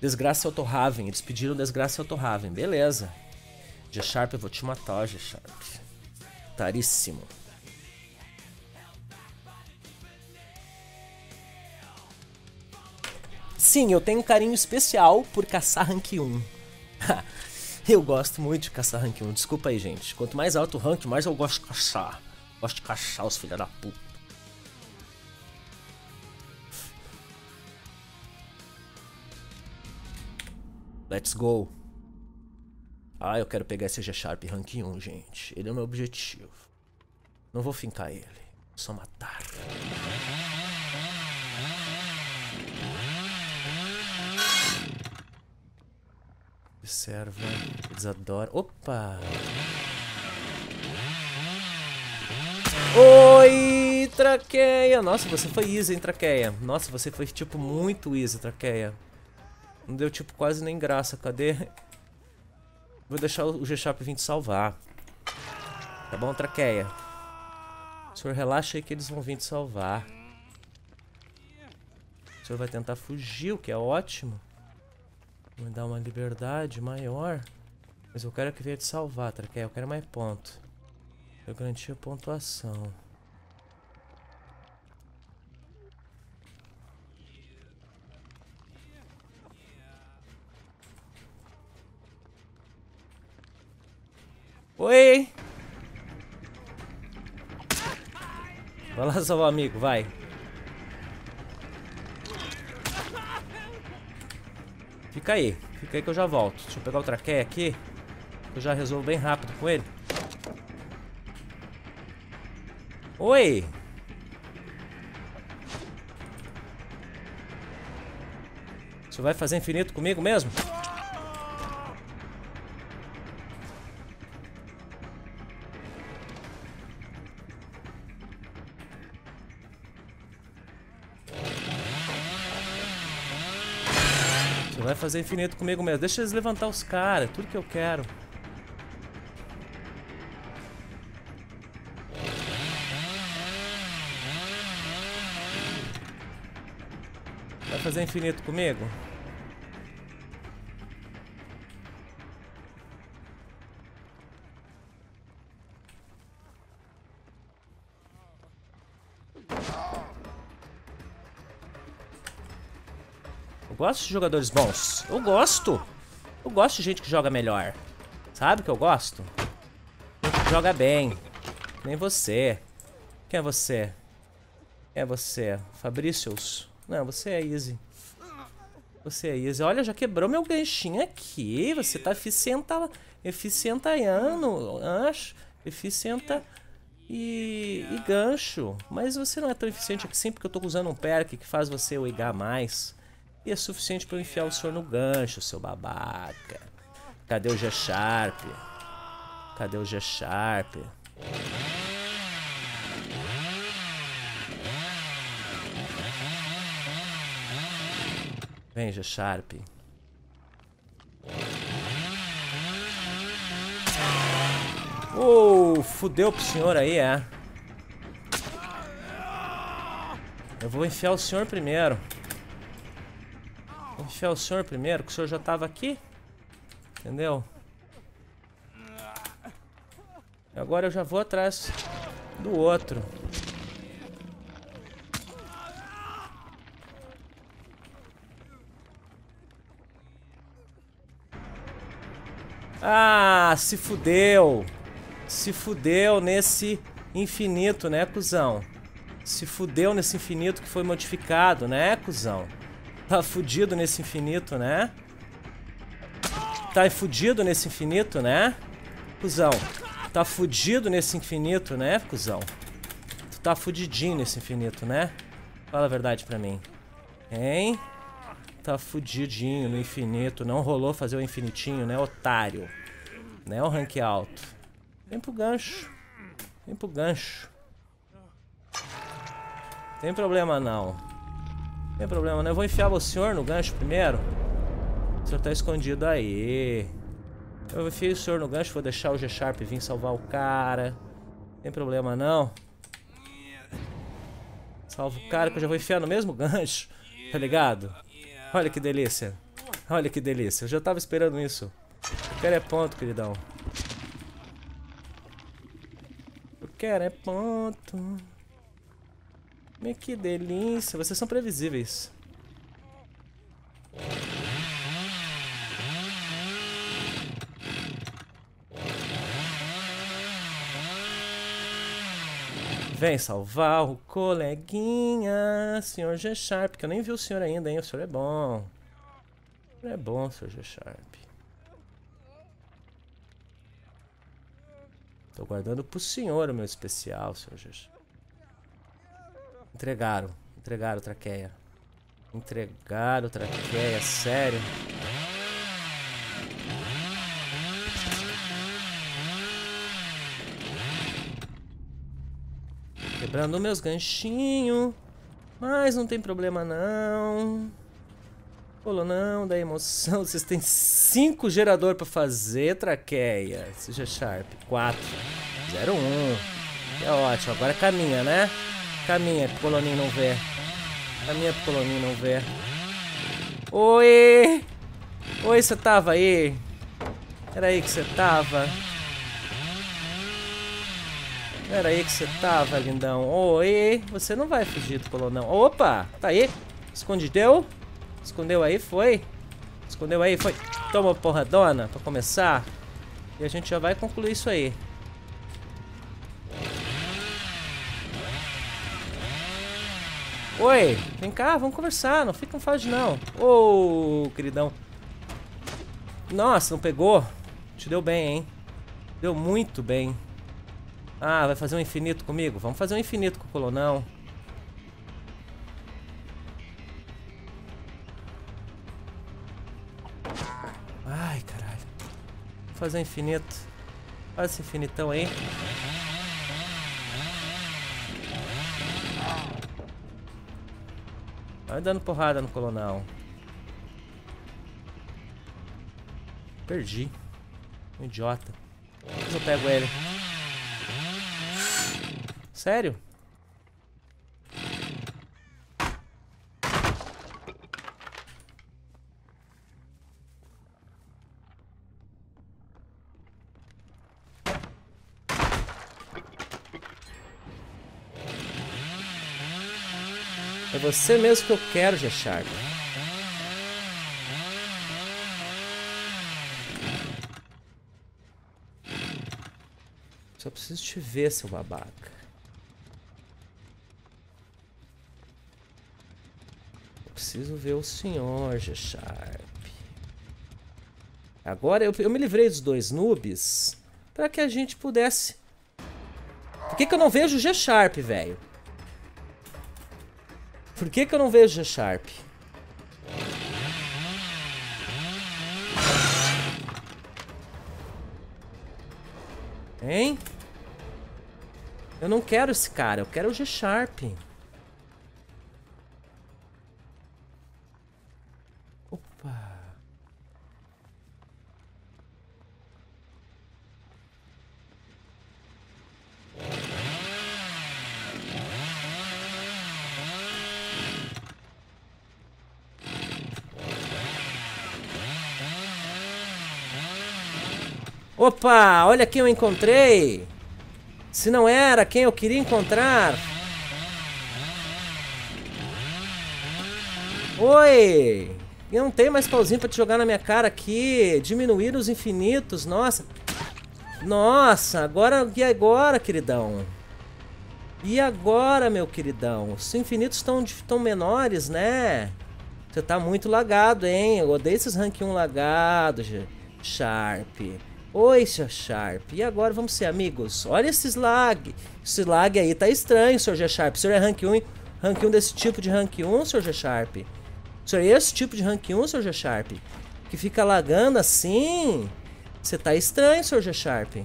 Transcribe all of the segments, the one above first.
Desgraça Autohaven. Eles pediram Desgraça Autohaven. Beleza. G-Sharp, eu vou te matar, G-Sharp. Taríssimo. Sim, eu tenho um carinho especial por caçar rank 1. Eu gosto muito de caçar rank 1. Desculpa aí, gente. Quanto mais alto o rank, mais eu gosto de caçar. Gosto de caçar os filha da puta. Let's go. Ah, eu quero pegar esse G-Sharp rank 1, gente. Ele é o meu objetivo. Não vou fincar ele. Só matar. Observa. Eles adoram. Opa! Oi, Traqueia! Nossa, você foi easy, hein, Traqueia? Nossa, você foi, tipo, muito easy, Traqueia. Não deu, tipo, quase nem graça. Cadê? Vou deixar o G-Sharp vir te salvar. Tá bom, Traqueia? O senhor relaxa aí que eles vão vir te salvar. O senhor vai tentar fugir, o que é ótimo. Vai dar uma liberdade maior. Mas eu quero que venha te salvar, Traqueia. Eu quero mais ponto. Eu garanti a pontuação. Oi! Vai lá salvar o amigo, vai. Fica aí que eu já volto. Deixa eu pegar o Traqueia aqui. Eu já resolvo bem rápido com ele. Oi! Você vai fazer infinito comigo mesmo? Você vai fazer infinito comigo mesmo. Deixa eles levantar os caras. Tudo que eu quero. Vai fazer infinito comigo? Eu gosto de jogadores bons. Eu gosto. Eu gosto de gente que joga melhor. Sabe que eu gosto? Gente que joga bem. Nem você. Quem é você? Quem é você? Fabrícios? Não, você é easy. Você é easy. Olha, já quebrou meu ganchinho aqui. Você tá eficientaiano. Acho. Eficienta e gancho. Mas você não é tão eficiente assim porque eu tô usando um perk que faz você wigar mais. E é suficiente pra eu enfiar o senhor no gancho, seu babaca. Cadê o G-Sharp? Cadê o G-Sharp? Vem, G-Sharp. Fudeu pro senhor aí, é. Eu vou enfiar o senhor primeiro. Vou enfiar o senhor primeiro, que o senhor já tava aqui. Entendeu? E agora eu já vou atrás do outro. Ah, se fudeu. Se fudeu nesse infinito, né, cuzão? Se fudeu nesse infinito que foi modificado, né, cuzão? Tá fudido nesse infinito, né? Tá fudido nesse infinito, né? Cuzão. Tá fudido nesse infinito, né, cuzão? Tu tá fudidinho nesse infinito, né? Fala a verdade pra mim. Hein? Tá fudidinho no infinito. Não rolou fazer o infinitinho, né, otário? Né, o rank alto. Vem pro gancho. Vem pro gancho. Tem problema não. Tem problema não. Eu vou enfiar o senhor no gancho primeiro. O senhor tá escondido aí. Eu enfiei o senhor no gancho. Vou deixar o G-Sharp vir salvar o cara. Tem problema não. Salva o cara que eu já vou enfiar no mesmo gancho. Tá ligado? Olha que delícia. Olha que delícia. Eu já tava esperando isso. Eu quero é ponto, queridão. Eu quero é ponto. Que delícia. Vocês são previsíveis. Vem salvar o coleguinha, Sr. G-Sharp, que eu nem vi o senhor ainda, hein? O senhor é bom. O senhor é bom, Sr. G-Sharp. Tô guardando pro senhor o meu especial, Sr. G-Sharp. Entregaram o traqueia. Entregaram o traqueia, sério. Quebrando meus ganchinhos. Mas não tem problema não. Polo não, da emoção. Vocês têm 5 geradores pra fazer, traqueia. Seja Sharp. 4. 0-1. É ótimo. Agora caminha, né? Caminha pro coloninho não ver. Caminha pro coloninho não ver. Oi! Oi, você tava aí? Era aí que você tava? Era aí que você tava, lindão. Oi, você não vai fugir do colonão. Opa, tá aí. Escondeu? Escondeu aí, foi? Escondeu aí, foi. Toma porradona pra começar. E a gente já vai concluir isso aí. Oi, vem cá, vamos conversar. Não fica com fase não. Ô, queridão. Nossa, não pegou? Te deu bem, hein? Deu muito bem. Ah, vai fazer um infinito comigo? Vamos fazer um infinito com o colonão. Ai, caralho. Vou fazer um infinito. Faz esse infinitão aí. Vai dando porrada no colonão. Perdi. Um idiota. Depois eu pego ele. Sério? É você mesmo que eu quero, G-Sharp. Só preciso te ver, seu babaca. Preciso ver o senhor, G-Sharp. Agora eu me livrei dos 2 noobs para que a gente pudesse... Por que eu não vejo o G-Sharp, velho? Por que eu não vejo o G-Sharp? Hein? Eu não quero esse cara, eu quero o G-Sharp. Opa. Opa, olha quem eu encontrei. Se não era quem eu queria encontrar. Oi. Eu não tenho mais pauzinho pra te jogar na minha cara aqui. Diminuir os infinitos, nossa. Nossa, agora... E agora, queridão? E agora, meu queridão? Os infinitos estão menores, né? Você tá muito lagado, hein? Eu odeio esses rank 1 lagados, Sharp. Oi, G-Sharp. E agora vamos ser amigos? Olha esses lag. Esse lag aí tá estranho, Sr. G-Sharp. O senhor é rank 1 desse tipo de rank 1, Sr. G-Sharp? O senhor é esse tipo de rank 1, Sr. G-Sharp? Que fica lagando assim? Você tá estranho, Sr. G-Sharp.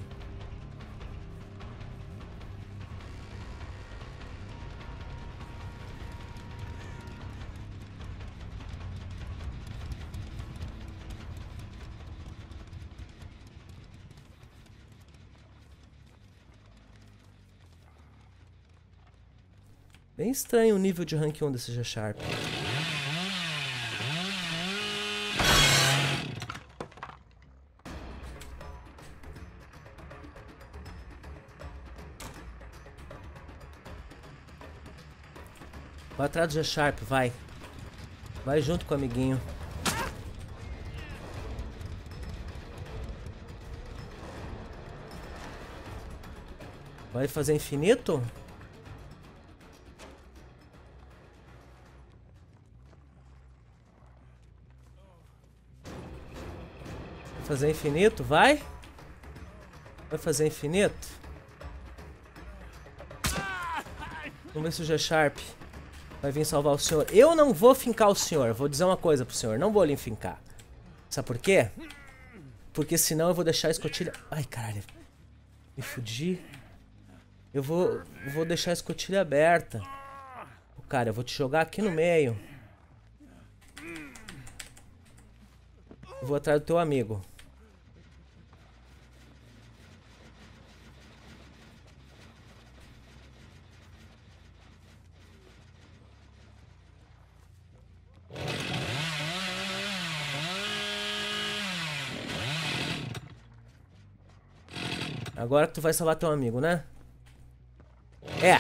Bem estranho o nível de rank 1 desse G-Sharp. Vai atrás do G-Sharp, vai. Vai junto com o amiguinho. Vai fazer infinito? Vai fazer infinito? Vai? Vai fazer infinito? Vamos ver se o G-Sharp vai vir salvar o senhor. Eu não vou fincar o senhor. Vou dizer uma coisa pro senhor. Não vou lhe fincar. Sabe por quê? Porque senão eu vou deixar a escotilha... Ai, caralho. Me fudi. Eu vou deixar a escotilha aberta. Cara, eu vou te jogar aqui no meio. Eu vou atrás do teu amigo. Agora que tu vai salvar teu amigo, né? É.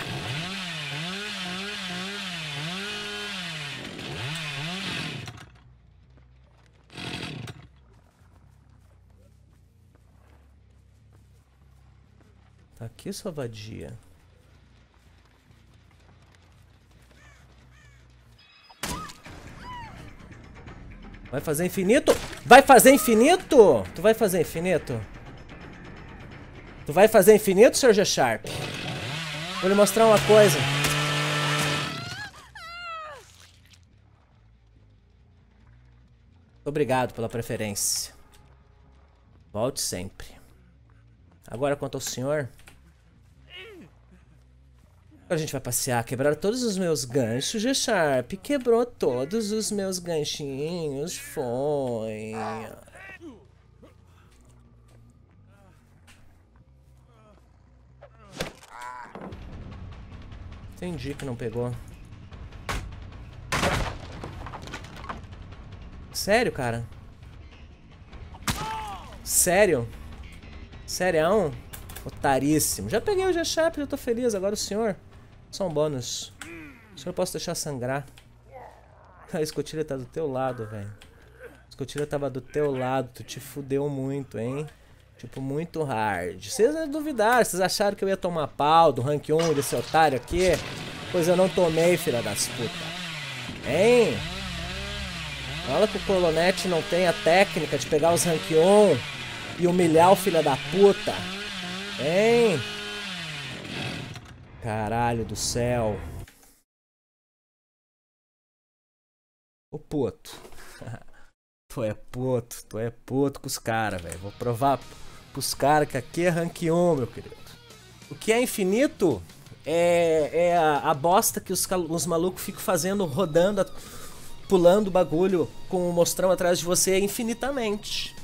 Tá aqui, sua vadia. Vai fazer infinito? Vai fazer infinito? Tu vai fazer infinito? Tu vai fazer infinito, Sr. G-Sharp? Vou lhe mostrar uma coisa. Obrigado pela preferência. Volte sempre. Agora quanto ao senhor... Agora a gente vai passear. Quebraram todos os meus ganchos, G-Sharp. Quebrou todos os meus ganchinhos. Foi... Entendi que não pegou. Sério, cara? Sério? Sério? Otaríssimo. Já peguei o G-Sharp, já tô feliz. Agora o senhor. Só um bônus. O senhor posso deixar sangrar. A escotilha tá do teu lado, velho. A escotilha tava do teu lado. Tu te fudeu muito, hein? Tipo, muito hard. Vocês duvidaram, vocês acharam que eu ia tomar pau do rank 1 desse otário aqui? Pois eu não tomei, filha das putas. Hein? Fala que o Colonete não tem a técnica de pegar os rank 1 e humilhar o filho da puta. Hein? Caralho do céu. Ô puto. Tu é puto com os caras, velho. Vou provar pros caras que aqui é rank 1, meu querido. O que é infinito é a bosta que os malucos ficam fazendo, rodando, pulando o bagulho com o mostrão atrás de você infinitamente.